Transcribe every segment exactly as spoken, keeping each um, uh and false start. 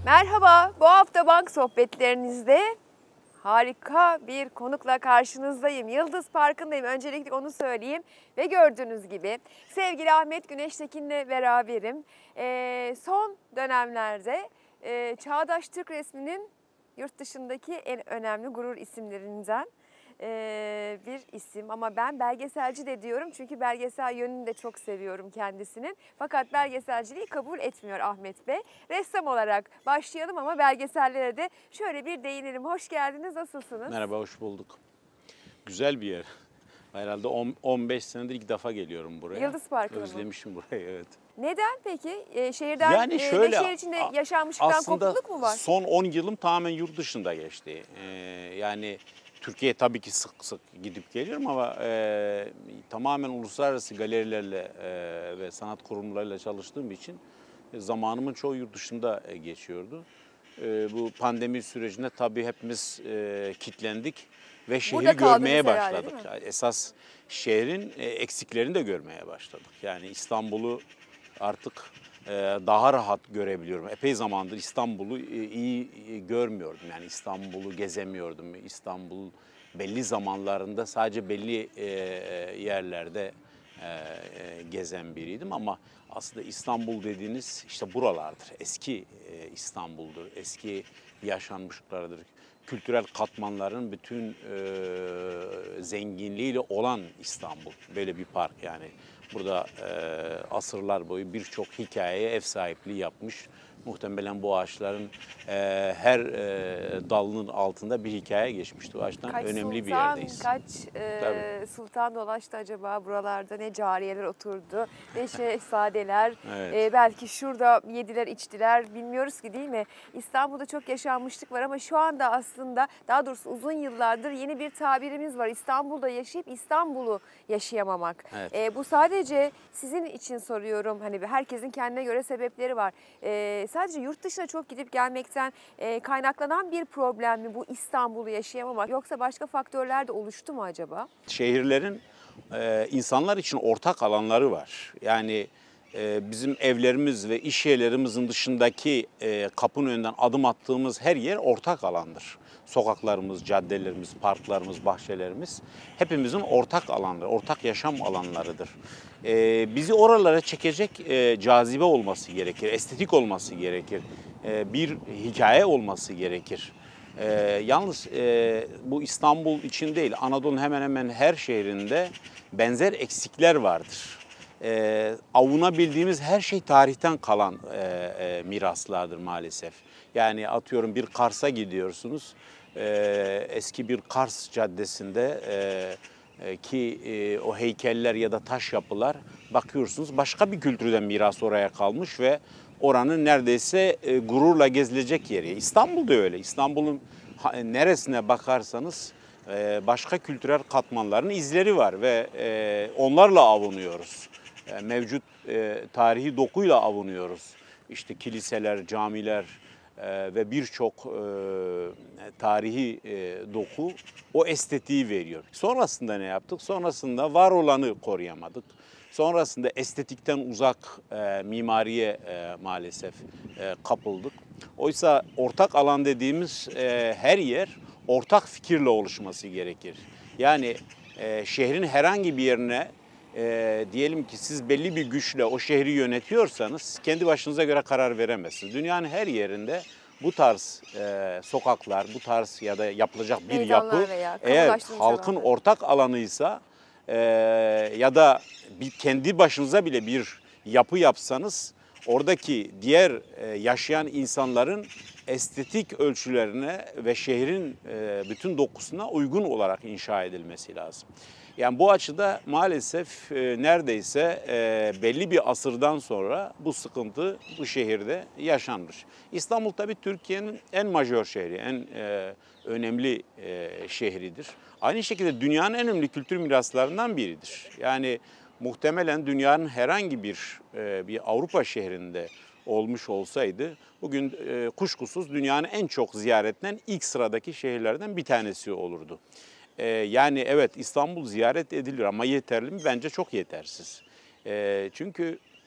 Merhaba, bu hafta bank sohbetlerinizde harika bir konukla karşınızdayım. Yıldız Parkı'ndayım, öncelikle onu söyleyeyim. Ve gördüğünüz gibi sevgili Ahmet Güneştekin'le beraberim. Ee, son dönemlerde e, çağdaş Türk resminin yurt dışındaki en önemli gurur isimlerinden Ee, bir isim, ama ben belgeselci de diyorum çünkü belgesel yönünü de çok seviyorum kendisinin. Fakat belgeselciliği kabul etmiyor Ahmet Bey. Ressam olarak başlayalım ama belgesellere de şöyle bir değinelim. Hoş geldiniz, nasılsınız? Merhaba, hoş bulduk. Güzel bir yer. Herhalde on beş senedir ilk defa geliyorum buraya. Yıldız Parkı'na mı? Özlemişim burayı, evet. Neden peki? Ee, şehirden Yani e, şöyle, ve şehir içinde yaşanmışlıktan kopukluk mu var? son on yılım tamamen yurt dışında geçti. Ee, yani Türkiye'ye tabii ki sık sık gidip geliyorum ama e, tamamen uluslararası galerilerle e, ve sanat kurumlarıyla çalıştığım için e, zamanımın çoğu yurt dışında e, geçiyordu. E, bu pandemi sürecinde tabii hepimiz e, kitlendik ve şehri Burada kaldınız görmeye herhalde, başladık. değil mi? Yani esas şehrin e, eksiklerini de görmeye başladık. Yani İstanbul'u artık e, daha rahat görebiliyorum. Epey zamandır İstanbul'u e, iyi e, görmüyordum. Yani İstanbul'u gezemiyordum. İstanbul belli zamanlarında sadece belli e, yerlerde e, e, gezen biriydim ama aslında İstanbul dediğiniz işte buralardır. Eski e, İstanbul'dur, eski yaşanmışlıklardır. Kültürel katmanların bütün e, zenginliğiyle olan İstanbul. Böyle bir park yani. Burada e, asırlar boyu birçok hikayeye ev sahipliği yapmış. Muhtemelen bu ağaçların e, her e, dalının altında bir hikaye geçmişti. O açıdan Kaç önemli sultan, bir yerdeyiz. kaç e, sultan dolaştı acaba buralarda, ne cariyeler oturdu, ne şehzadeler, Evet. e, belki şurada yediler içtiler, bilmiyoruz ki, değil mi? İstanbul'da çok yaşanmışlık var ama şu anda aslında, daha doğrusu uzun yıllardır yeni bir tabirimiz var. İstanbul'da yaşayıp İstanbul'u yaşayamamak. Evet. E, bu sadece sizin için soruyorum, hani herkesin kendine göre sebepleri var. E, sadece yurt dışına çok gidip gelmekten e, kaynaklanan bir problem mi bu İstanbul'u yaşayamamak, yoksa başka faktörler de oluştu mu acaba? Şehirlerin e, insanlar için ortak alanları var. Yani e, bizim evlerimiz ve iş yerlerimizin dışındaki e, kapının önünden adım attığımız her yer ortak alandır. Sokaklarımız, caddelerimiz, parklarımız, bahçelerimiz hepimizin ortak alanları, ortak yaşam alanlarıdır. E, bizi oralara çekecek e, cazibe olması gerekir, estetik olması gerekir, e, bir hikaye olması gerekir. Ee, yalnız e, bu İstanbul için değil, Anadolu'nun hemen hemen her şehrinde benzer eksikler vardır. Ee, avunabildiğimiz her şey tarihten kalan e, e, miraslardır maalesef. Yani atıyorum bir Kars'a gidiyorsunuz, e, eski bir Kars caddesinde e, e, ki e, o heykeller ya da taş yapılar, bakıyorsunuz başka bir kültürden miras oraya kalmış ve oranın neredeyse e, gururla gezilecek yeri. İstanbul'da öyle. İstanbul'un neresine bakarsanız e, başka kültürel katmanların izleri var ve e, onlarla avunuyoruz. E, mevcut e, tarihi dokuyla avunuyoruz. İşte kiliseler, camiler e, ve birçok e, tarihi e, doku o estetiği veriyor. Sonrasında ne yaptık? Sonrasında var olanı koruyamadık. Sonrasında estetikten uzak e, mimariye e, maalesef e, kapıldık. Oysa ortak alan dediğimiz e, her yer ortak fikirle oluşması gerekir. Yani e, şehrin herhangi bir yerine e, diyelim ki siz belli bir güçle o şehri yönetiyorsanız kendi başınıza göre karar veremezsiniz. Dünyanın her yerinde bu tarz e, sokaklar, bu tarz ya da yapılacak bir Meydanlar yapı veya eğer kamulaştırılmış halkın alanlar. ortak alanıysa e, ya da bir kendi başınıza bile bir yapı yapsanız oradaki diğer e, yaşayan insanların estetik ölçülerine ve şehrin e, bütün dokusuna uygun olarak inşa edilmesi lazım. Yani bu açıda maalesef e, neredeyse e, belli bir asırdan sonra bu sıkıntı bu şehirde yaşanmış. İstanbul tabii Türkiye'nin en majör şehri, en e, önemli e, şehridir. Aynı şekilde dünyanın en önemli kültür miraslarından biridir. Yani muhtemelen dünyanın herhangi bir e, bir Avrupa şehrinde olmuş olsaydı bugün e, kuşkusuz dünyanın en çok ziyaretlenen ilk sıradaki şehirlerden bir tanesi olurdu. E, yani evet İstanbul ziyaret ediliyor ama yeterli mi? Bence çok yetersiz. E, çünkü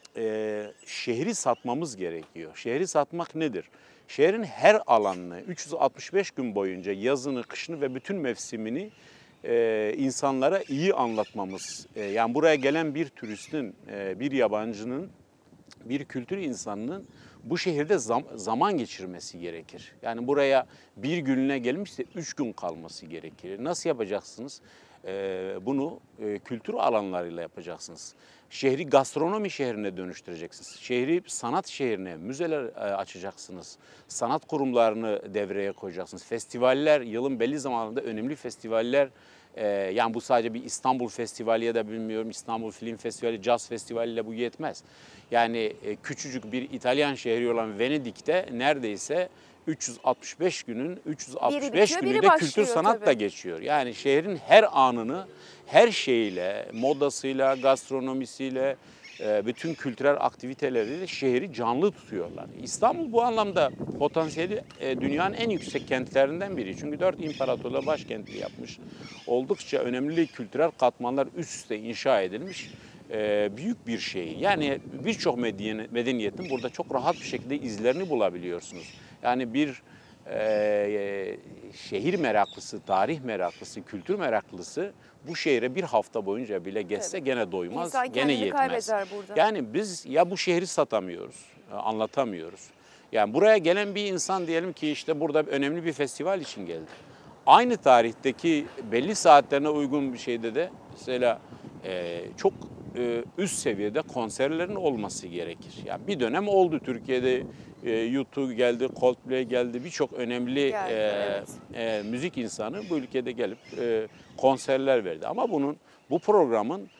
e, şehri satmamız gerekiyor. Şehri satmak nedir? Şehrin her alanını üç yüz altmış beş gün boyunca yazını, kışını ve bütün mevsimini e, insanlara iyi anlatmamız. E, yani buraya gelen bir turistin, e, bir yabancının, bir kültür insanının bu şehirde zam, zaman geçirmesi gerekir. Yani buraya bir gününe gelmişse üç gün kalması gerekir. Nasıl yapacaksınız? Ee, bunu e, kültür alanlarıyla yapacaksınız. Şehri gastronomi şehrine dönüştüreceksiniz. Şehri sanat şehrine, müzeler e, açacaksınız. Sanat kurumlarını devreye koyacaksınız. Festivaller, yılın belli zamanında önemli festivaller. e, yani bu sadece bir İstanbul Festivali ya da bilmiyorum İstanbul Film Festivali, Jazz Festivali ile bu yetmez. Yani e, küçücük bir İtalyan şehri olan Venedik'te neredeyse üç yüz altmış beş günün üç yüz altmış beş bitiyor, günü biri de başlıyor kültür sanatla tabii. geçiyor. Yani şehrin her anını, her şeyiyle, modasıyla, gastronomisiyle, e, bütün kültürel aktiviteleriyle şehri canlı tutuyorlar. İstanbul bu anlamda potansiyeli e, dünyanın en yüksek kentlerinden biri. Çünkü dört imparatorla başkentli yapmış. Oldukça önemli kültürel katmanlar üst üste inşa edilmiş. E, büyük bir şey. Yani birçok medeniyetin burada çok rahat bir şekilde izlerini bulabiliyorsunuz. Yani bir e, şehir meraklısı, tarih meraklısı, kültür meraklısı bu şehre bir hafta boyunca bile geçse Tabii. gene doymaz, İnsan gene kendini yetmez. kaybeder burada. Yani biz ya bu şehri satamıyoruz, anlatamıyoruz. Yani buraya gelen bir insan diyelim ki işte burada önemli bir festival için geldi. Aynı tarihteki belli saatlerine uygun bir şeyde de mesela e, çok e, üst seviyede konserlerin olması gerekir. Yani bir dönem oldu Türkiye'de e, U iki geldi, Coldplay geldi, birçok önemli Geldi, e, evet. e, müzik insanı bu ülkede gelip e, konserler verdi. Ama bunun bu programın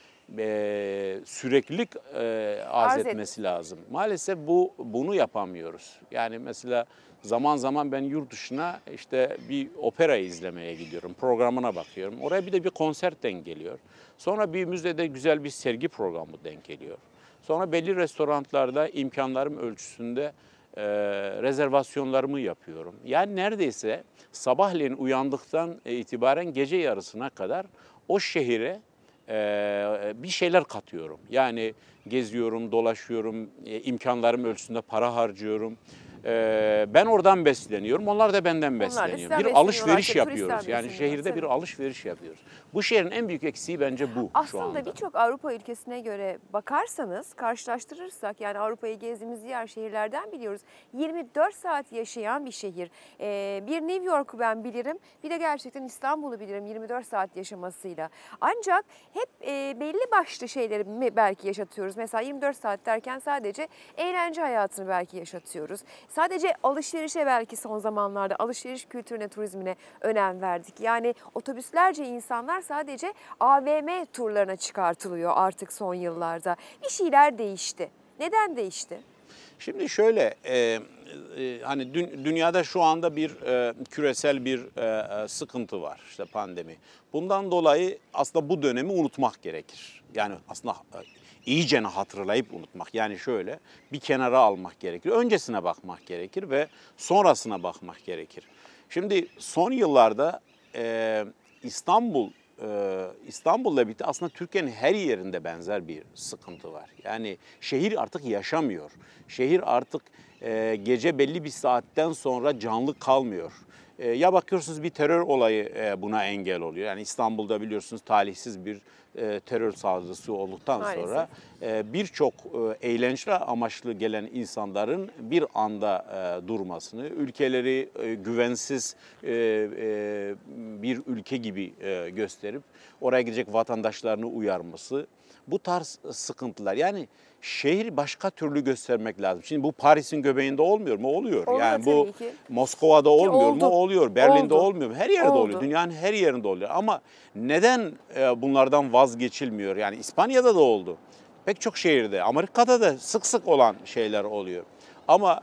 e, süreklilik e, arz, Arz etmesi lazım. Maalesef bu bunu yapamıyoruz. Yani mesela zaman zaman ben yurt dışına işte bir opera izlemeye gidiyorum, programına bakıyorum. Oraya bir de bir konser denk geliyor. Sonra bir müzede güzel bir sergi programı denk geliyor. Sonra belli restoranlarda imkanlarım ölçüsünde e, rezervasyonlarımı yapıyorum. Yani neredeyse sabahleyin uyandıktan itibaren gece yarısına kadar o şehire e, bir şeyler katıyorum. Yani geziyorum, dolaşıyorum, e, imkanlarım ölçüsünde para harcıyorum. E, ben oradan besleniyorum, onlar da benden Onlar da besleniyor. sizden Bir besleniyorlar, alışveriş işte, yapıyoruz. turistler Yani besleniyorlar, şehirde bir tabii. alışveriş yapıyoruz. Bu şehrin en büyük eksiği bence bu şu anda. Aslında birçok Avrupa ülkesine göre bakarsanız, karşılaştırırsak yani Avrupa'yı gezdiğimiz diğer şehirlerden biliyoruz. yirmi dört saat yaşayan bir şehir. Ee, bir New York'u ben bilirim, bir de gerçekten İstanbul'u bilirim yirmi dört saat yaşamasıyla. Ancak hep e, belli başlı şeyleri mi belki yaşatıyoruz. Mesela yirmi dört saat derken sadece eğlence hayatını belki yaşatıyoruz. Sadece alışverişe belki son zamanlarda alışveriş kültürüne, turizmine önem verdik. Yani otobüslerce insanlar sadece A V M turlarına çıkartılıyor artık son yıllarda. Bir şeyler değişti. Neden değişti? Şimdi şöyle, e, e, hani dü- dünyada şu anda bir e, küresel bir e, sıkıntı var, işte pandemi. Bundan dolayı aslında bu dönemi unutmak gerekir. Yani aslında e, iyicene hatırlayıp unutmak. Yani şöyle bir kenara almak gerekir. Öncesine bakmak gerekir ve sonrasına bakmak gerekir. Şimdi son yıllarda e, İstanbul Ee, İstanbul'la birlikte aslında Türkiye'nin her yerinde benzer bir sıkıntı var. Yani şehir artık yaşamıyor. Şehir artık e, gece belli bir saatten sonra canlı kalmıyor. E, ya bakıyorsunuz bir terör olayı e, buna engel oluyor. Yani İstanbul'da biliyorsunuz talihsiz bir e, terör saldırısı olduktan Maalesef. sonra e, birçok e, eğlence amaçlı gelen insanların bir anda e, durmasını, ülkeleri e, güvensiz e, e, bir ülke gibi e, gösterip oraya gidecek vatandaşlarını uyarması, bu tarz sıkıntılar. Yani şehri başka türlü göstermek lazım. Şimdi bu Paris'in göbeğinde olmuyor mu? Oluyor. Oluyor yani bu tabii ki. Moskova'da olmuyor oldu. mu? Oluyor. Berlin'de Oldu. olmuyor mu? Her yerde Oldu. oluyor. Dünyanın her yerinde oluyor. Ama neden e, bunlardan vazgeçilmiyor? Yani İspanya'da da oldu. Pek çok şehirde, Amerika'da da sık sık olan şeyler oluyor. Ama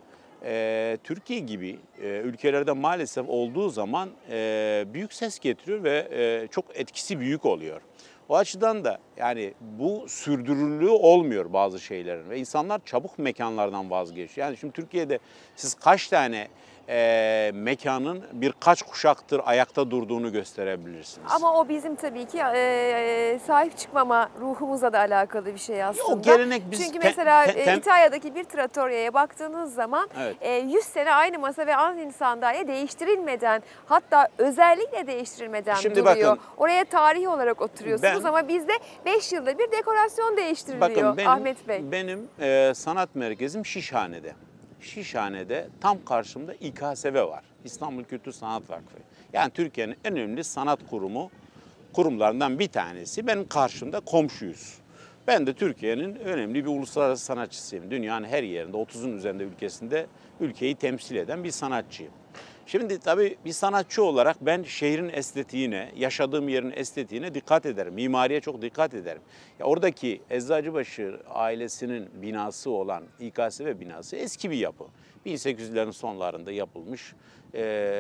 e, Türkiye gibi e, ülkelerde maalesef olduğu zaman e, büyük ses getiriyor ve e, çok etkisi büyük oluyor. O açıdan da Yani bu sürdürüllüğü olmuyor bazı şeylerin ve insanlar çabuk mekanlardan vazgeçiyor. Yani şimdi Türkiye'de siz kaç tane e, mekanın birkaç kuşaktır ayakta durduğunu gösterebilirsiniz. Ama o bizim tabii ki e, sahip çıkmama ruhumuzla da alakalı bir şey aslında. O gelenek biz Çünkü te, mesela te, te, e, İtalya'daki bir trattoria'ya baktığınız zaman evet. e, yüz sene aynı masa ve aynı sandalye değiştirilmeden, hatta özellikle değiştirilmeden Şimdi duruyor. bakın, oraya tarihi olarak oturuyorsunuz ben, ama bizde beş yılda bir dekorasyon değiştiriliyor. Bakın benim, Ahmet Bey. Benim e, sanat merkezim Şişhane'de. Şişhane'de tam karşımda İ K S V var. İstanbul Kültür Sanat Vakfı. Yani Türkiye'nin en önemli sanat kurumu kurumlarından bir tanesi. Benim karşımda komşuyuz. Ben de Türkiye'nin önemli bir uluslararası sanatçısıyım. Dünyanın her yerinde, otuzun üzerinde ülkesinde ülkeyi temsil eden bir sanatçıyım. Şimdi tabii bir sanatçı olarak ben şehrin estetiğine, yaşadığım yerin estetiğine dikkat ederim. Mimariye çok dikkat ederim. Ya oradaki Eczacıbaşı ailesinin binası olan İ K S V binası eski bir yapı. bin sekiz yüzlerin sonlarında yapılmış e,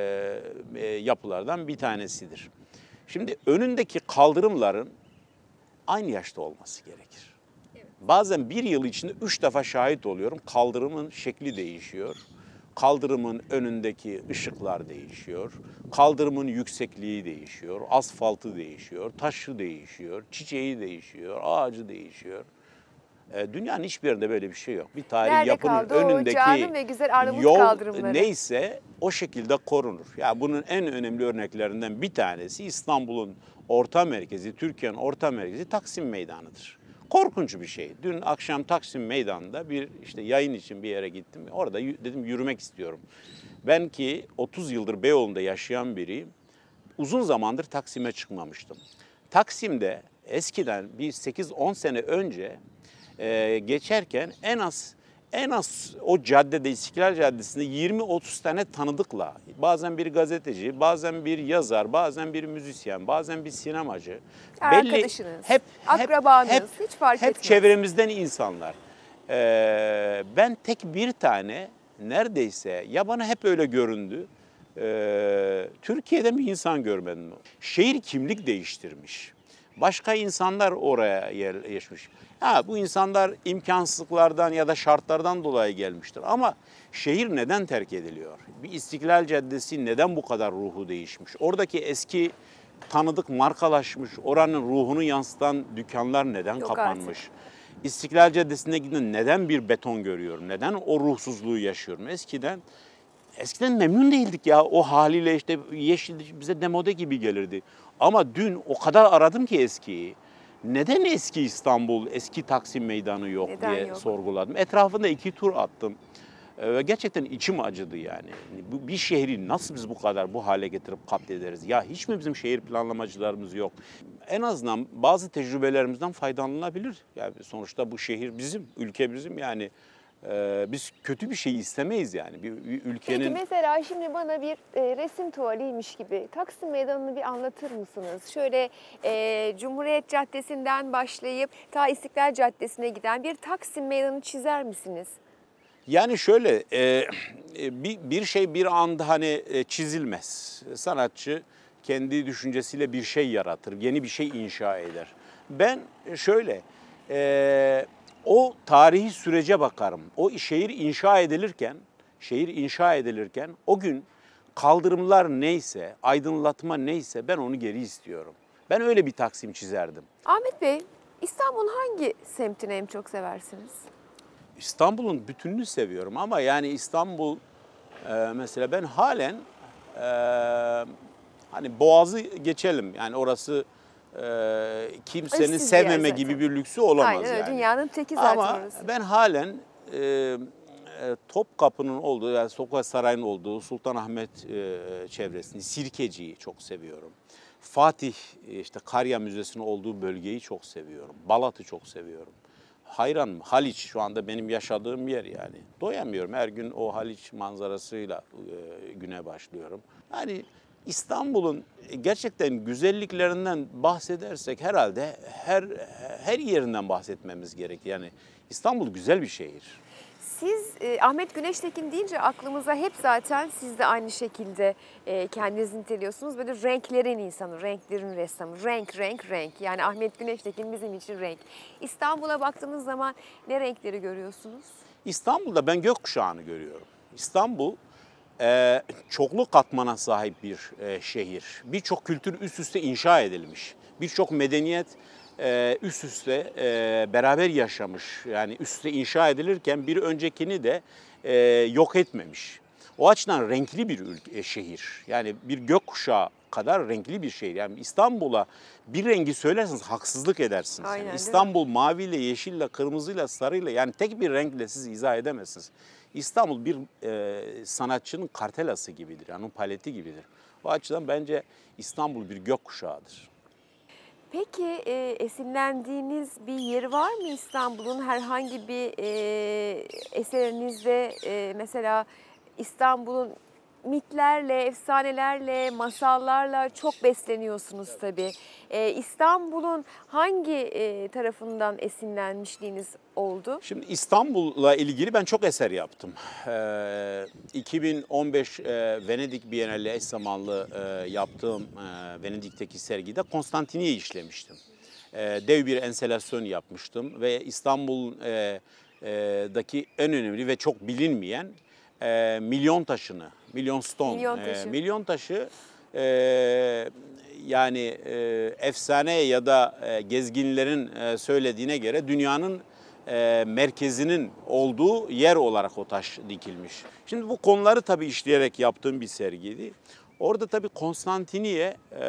e, yapılardan bir tanesidir. Şimdi önündeki kaldırımların aynı yaşta olması gerekir. Bazen bir yıl içinde üç defa şahit oluyorum. Kaldırımın şekli değişiyor. Kaldırımın önündeki ışıklar değişiyor. Kaldırımın yüksekliği değişiyor. Asfaltı değişiyor. Taşı değişiyor. Çiçeği değişiyor. Ağacı değişiyor. E, dünyanın hiçbir yerinde böyle bir şey yok. Bir tarihi Nerede yapının kaldı o önündeki canım ve güzel Arnavut yol kaldırımları? neyse o şekilde korunur. Yani bunun en önemli örneklerinden bir tanesi İstanbul'un orta merkezi, Türkiye'nin orta merkezi Taksim Meydanı'dır. Korkunç bir şey. Dün akşam Taksim Meydanı'nda bir işte yayın için bir yere gittim. Orada dedim yürümek istiyorum. Ben ki otuz yıldır Beyoğlu'nda yaşayan biriyim. Uzun zamandır Taksim'e çıkmamıştım. Taksim'de eskiden bir sekiz on sene önce e, geçerken en az en az o caddede, İstiklal Caddesi'nde yirmi otuz tane tanıdıkla, bazen bir gazeteci, bazen bir yazar, bazen bir müzisyen, bazen bir sinemacı, Arkadaşınız, hep akrabanız, hep, hiç fark hep etmez. çevremizden insanlar. Ee, ben tek bir tane neredeyse, ya bana hep öyle göründü, ee, Türkiye'de bir insan görmedim. Şehir kimlik değiştirmiş. Başka insanlar oraya yerleşmiş. Ha, bu insanlar imkansızlıklardan ya da şartlardan dolayı gelmiştir. Ama şehir neden terk ediliyor? Bir İstiklal Caddesi neden bu kadar ruhu değişmiş? Oradaki eski tanıdık markalaşmış, oranın ruhunu yansıtan dükkanlar neden Yok kapanmış? artık. İstiklal Caddesi'ne gidin neden bir beton görüyorum? Neden o ruhsuzluğu yaşıyorum? Eskiden Eskiden memnun değildik ya, o haliyle işte yeşil bize demode gibi gelirdi. Ama dün o kadar aradım ki eskiyi. Neden eski İstanbul, eski Taksim Meydanı yok Neden diye yok? sorguladım. Etrafında iki tur attım. Ve gerçekten içim acıdı yani. Bu bir şehri nasıl biz bu kadar bu hale getirip katlederiz? Ya hiç mi bizim şehir planlamacılarımız yok? En azından bazı tecrübelerimizden faydalanılabilir. Yani sonuçta bu şehir bizim, ülke bizim yani. Ee, biz kötü bir şey istemeyiz yani. Bir, bir ülkenin... Peki mesela şimdi bana bir e, resim tuvaliymiş gibi Taksim Meydanı'nı bir anlatır mısınız? Şöyle e, Cumhuriyet Caddesi'nden başlayıp ta İstiklal Caddesi'ne giden bir Taksim Meydanı çizer misiniz? Yani şöyle e, bir, bir şey bir anda hani e, çizilmez. Sanatçı kendi düşüncesiyle bir şey yaratır, yeni bir şey inşa eder. Ben şöyle... E, O tarihi sürece bakarım. O şehir inşa edilirken, şehir inşa edilirken o gün kaldırımlar neyse, aydınlatma neyse ben onu geri istiyorum. Ben öyle bir Taksim çizerdim. Ahmet Bey, İstanbul'un hangi semtini en çok seversiniz? İstanbul'un bütününü seviyorum ama yani İstanbul e, mesela ben halen e, hani Boğaz'ı geçelim. Yani orası e, kimsenin Eşsiz bir yer sevmeme zaten. gibi bir lüksü olamaz Aynen öyle, yani. dünyanın teki zaten Ama orası. ben halen e, e, Topkapı'nın olduğu, yani Sokak Sarayı'nın olduğu Sultanahmet e, çevresini, Sirkeci'yi çok seviyorum. Fatih, işte Karya Müzesi'nin olduğu bölgeyi çok seviyorum. Balat'ı çok seviyorum. Hayranım. Haliç şu anda benim yaşadığım yer yani. Doyamıyorum. Her gün o Haliç manzarasıyla e, güne başlıyorum. Yani İstanbul'un gerçekten güzelliklerinden bahsedersek herhalde her her yerinden bahsetmemiz gerekir. Yani İstanbul güzel bir şehir. Siz e, Ahmet Güneştekin deyince aklımıza hep zaten siz de aynı şekilde e, kendinizi niteliyorsunuz. Böyle renklerin insanı, renklerin ressamı. Renk, renk, renk. Yani Ahmet Güneştekin bizim için renk. İstanbul'a baktığınız zaman ne renkleri görüyorsunuz? İstanbul'da ben gökkuşağını görüyorum. İstanbul e, çoklu katmana sahip bir e, şehir. Birçok kültür üst üste inşa edilmiş. Birçok medeniyet e, üst üste e, beraber yaşamış. Yani üst üste inşa edilirken bir öncekini de e, yok etmemiş. O açıdan renkli bir ülke, şehir. Yani bir gökkuşağı kadar renkli bir şehir. Yani İstanbul'a bir rengi söylerseniz haksızlık edersiniz. Aynen, Yani değil mi? İstanbul maviyle, yeşille, kırmızıyla, sarıyla yani tek bir renkle siz izah edemezsiniz. İstanbul bir e, sanatçının kartelası gibidir. Yani onun paleti gibidir. O açıdan bence İstanbul bir gökkuşağıdır. Peki e, esinlendiğiniz bir yeri var mı İstanbul'un herhangi bir e, eserinizde e, mesela İstanbul'un mitlerle, efsanelerle, masallarla çok besleniyorsunuz tabii. E, İstanbul'un hangi e, tarafından esinlenmişliğiniz oldu? Şimdi İstanbul'la ilgili ben çok eser yaptım. Ee, iki bin on beş e, Venedik Bienali eş zamanlı e, yaptığım e, Venedik'teki sergide Konstantiniye'yi işlemiştim. E, dev bir enstelasyon yapmıştım ve İstanbul'daki en önemli ve çok bilinmeyen e, milyon taşını, milyon stone, Milyon e, taşı. milyon taşı e, yani e, efsane ya da e, gezginlerin e, söylediğine göre dünyanın e, merkezinin olduğu yer olarak o taş dikilmiş. Şimdi bu konuları tabii işleyerek yaptığım bir sergiydi. Orada tabii Konstantiniye e,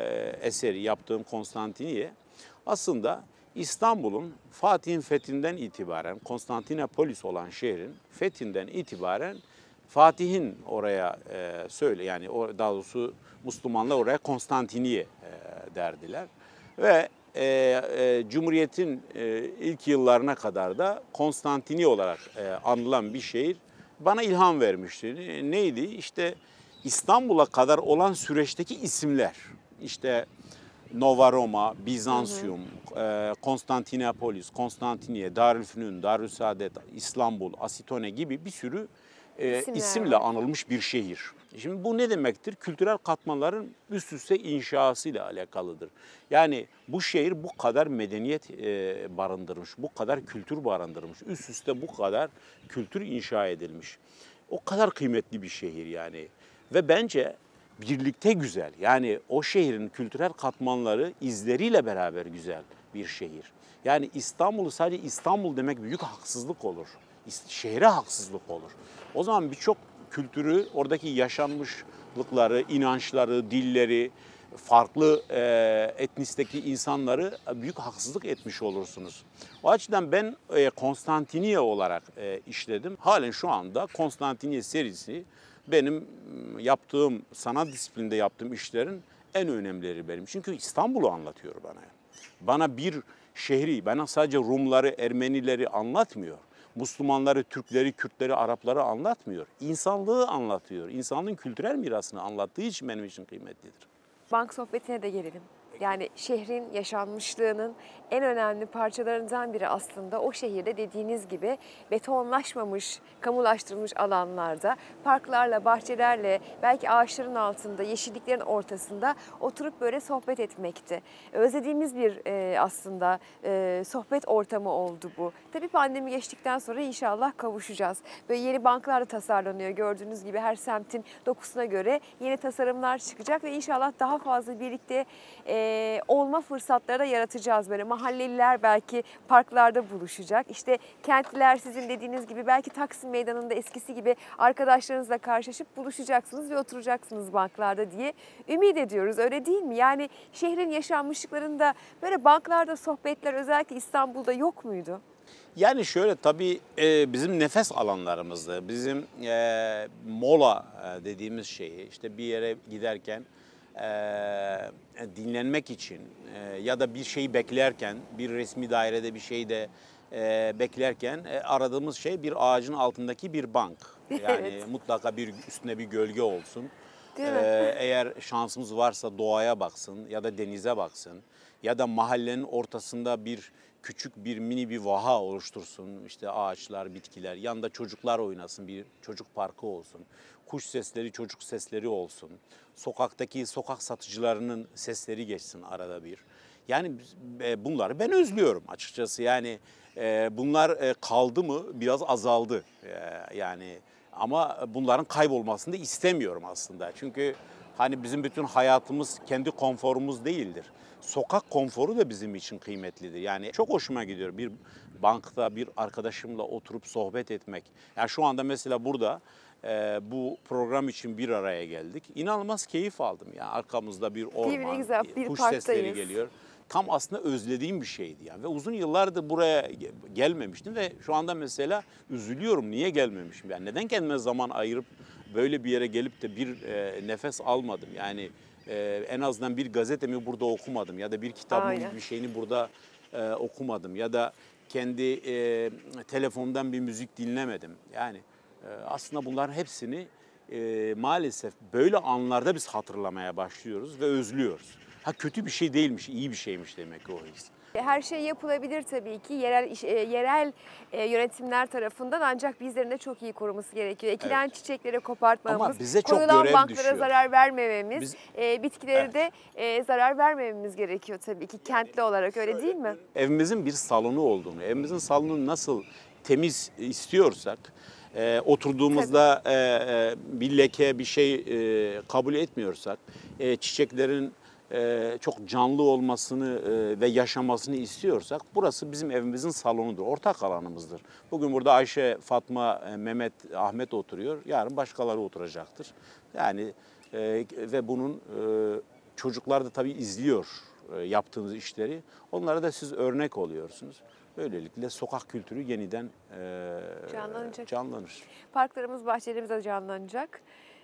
eseri yaptığım Konstantiniye aslında İstanbul'un Fatih'in fethinden itibaren Konstantinopolis olan şehrin fethinden itibaren Fatih'in oraya e, söyle yani o, daha doğrusu Müslümanlar oraya Konstantiniye e, derdiler ve e, e, Cumhuriyet'in e, ilk yıllarına kadar da Konstantiniye olarak e, anılan bir şehir bana ilham vermişti. Neydi? İşte İstanbul'a kadar olan süreçteki isimler. İşte Nova Roma, Bizansiyum, e, Konstantinopolis, Konstantiniye, Darülfünun, Darüsaadet, İstanbul, Asitone gibi bir sürü e, İsimler isimle var. anılmış bir şehir. Şimdi bu ne demektir? Kültürel katmanların üst üste inşasıyla alakalıdır. Yani bu şehir bu kadar medeniyet e, barındırmış, bu kadar kültür barındırmış, üst üste bu kadar kültür inşa edilmiş. O kadar kıymetli bir şehir yani. Ve bence birlikte güzel. Yani o şehrin kültürel katmanları izleriyle beraber güzel bir şehir. Yani İstanbul'u sadece İstanbul demek büyük haksızlık olur. Şehre haksızlık olur. O zaman birçok kültürü, oradaki yaşanmışlıkları, inançları, dilleri, farklı e, etnisteki insanları büyük haksızlık etmiş olursunuz. O açıdan ben e, Konstantiniye olarak e, işledim. Halen şu anda Konstantiniye serisi benim yaptığım, sanat disiplinde yaptığım işlerin en önemlileri benim. Çünkü İstanbul'u anlatıyor bana. Bana bir şehri, bana sadece Rumları, Ermenileri anlatmıyor. Müslümanları, Türkleri, Kürtleri, Arapları anlatmıyor. İnsanlığı anlatıyor. İnsanlığın kültürel mirasını anlattığı için benim için kıymetlidir. Bank sohbetine de gelelim. Yani şehrin yaşanmışlığının en önemli parçalarından biri aslında o şehirde dediğiniz gibi betonlaşmamış, kamulaştırılmış alanlarda parklarla, bahçelerle, belki ağaçların altında, yeşilliklerin ortasında oturup böyle sohbet etmekti. Özlediğimiz bir e, aslında e, sohbet ortamı oldu bu. Tabii pandemi geçtikten sonra inşallah kavuşacağız. Böyle yeni banklar da tasarlanıyor. Gördüğünüz gibi her semtin dokusuna göre yeni tasarımlar çıkacak ve inşallah daha fazla birlikte e, olma fırsatları da yaratacağız. Böyle mahalleliler belki parklarda buluşacak. İşte kentliler sizin dediğiniz gibi belki Taksim Meydanı'nda eskisi gibi arkadaşlarınızla karşılaşıp buluşacaksınız ve oturacaksınız banklarda diye ümit ediyoruz. Öyle değil mi? Yani şehrin yaşanmışlıklarında böyle banklarda sohbetler özellikle İstanbul'da yok muydu? Yani şöyle tabii e, bizim nefes alanlarımızdı. Bizim e, mola e, dediğimiz şeyi işte bir yere giderken e, dinlenmek için e, ya da bir şeyi beklerken bir resmi dairede bir şeyde e, beklerken e, aradığımız şey bir ağacın altındaki bir bank. Yani Evet. mutlaka bir üstüne bir gölge olsun. Değil mi? Ee, eğer şansımız varsa doğaya baksın ya da denize baksın ya da mahallenin ortasında bir küçük bir mini bir vaha oluştursun. İşte ağaçlar, bitkiler, yanında çocuklar oynasın, bir çocuk parkı olsun. Kuş sesleri, çocuk sesleri olsun. Sokaktaki sokak satıcılarının sesleri geçsin arada bir. Yani e, bunları ben özlüyorum açıkçası. Yani e, bunlar e, kaldı mı biraz azaldı. E, yani ama bunların kaybolmasını da istemiyorum aslında. Çünkü hani bizim bütün hayatımız kendi konforumuz değildir. Sokak konforu da bizim için kıymetlidir. Yani çok hoşuma gidiyor bir bankta bir arkadaşımla oturup sohbet etmek. Yani şu anda mesela burada e, bu program için bir araya geldik. İnanılmaz keyif aldım. Yani arkamızda bir Değil mi? Ne orman, güzel, bir kuş parktayız. sesleri geliyor. Tam aslında özlediğim bir şeydi yani ve uzun yıllardır buraya gelmemiştim ve şu anda mesela üzülüyorum niye gelmemişim yani neden kendime zaman ayırıp böyle bir yere gelip de bir e, nefes almadım yani e, en azından bir gazetemi burada okumadım ya da bir kitabımın Aynen. bir şeyini burada e, okumadım ya da kendi e, telefondan bir müzik dinlemedim yani e, aslında bunların hepsini e, maalesef böyle anlarda biz hatırlamaya başlıyoruz ve özlüyoruz. Ha kötü bir şey değilmiş, iyi bir şeymiş demek ki o his. Her şey yapılabilir tabii ki yerel iş- e, yerel e, yönetimler tarafından ancak bizlerin de çok iyi koruması gerekiyor. Ekilen Evet. çiçekleri kopartmamamız, Ama bize çok korulan görev banklara düşüyor. zarar vermememiz, Biz- e, bitkilere Evet. de e, zarar vermememiz gerekiyor tabii ki kentli olarak öyle değil mi? Evimizin bir salonu olduğunu, evimizin salonunu nasıl temiz istiyorsak, e, oturduğumuzda e, e, bir leke, bir şey e, kabul etmiyorsak, e, çiçeklerin e, çok canlı olmasını e, ve yaşamasını istiyorsak, burası bizim evimizin salonudur, ortak alanımızdır. Bugün burada Ayşe, Fatma, e, Mehmet, Ahmet oturuyor, yarın başkaları oturacaktır. Yani e, ve bunun e, çocuklar da tabii izliyor e, yaptığınız işleri. Onlara da siz örnek oluyorsunuz. Böylelikle sokak kültürü yeniden e, Canlanacak. canlanır. Parklarımız, bahçelerimiz de canlanacak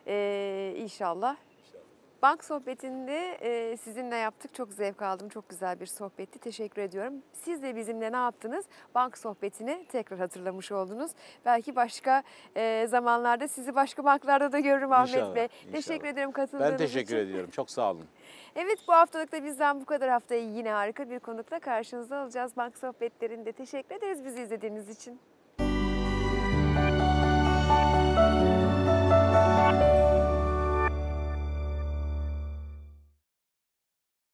e, inşallah. Bank sohbetinde e, sizinle yaptık. Çok zevk aldım. Çok güzel bir sohbetti. Teşekkür ediyorum. Siz de bizimle ne yaptınız? Bank sohbetini tekrar hatırlamış oldunuz. Belki başka e, zamanlarda sizi başka banklarda da görürüm Ahmet İnşallah, Bey. inşallah. Teşekkür ederim katıldığınız Ben için. teşekkür ediyorum. Çok sağ olun. Evet bu haftalık da bizden bu kadar. Haftayı yine harika bir konukla karşınızda olacağız. Bank sohbetlerinde teşekkür ederiz bizi izlediğiniz için.